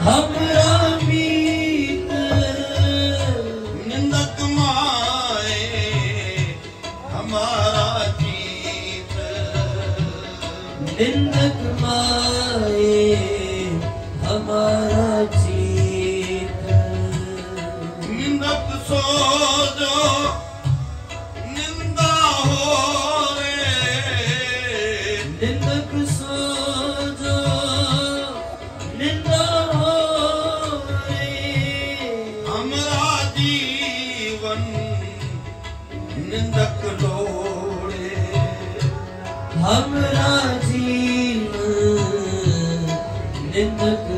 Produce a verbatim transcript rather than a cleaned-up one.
हमरा मीत निंदक माए हमारा जीत निंदक माए हमारा जीत निंदक सो जो निंदा हो रे निंदक सो जो निंदा हो रे हमारा जीवन निंदक लोड़े हमरा जीवन निंदक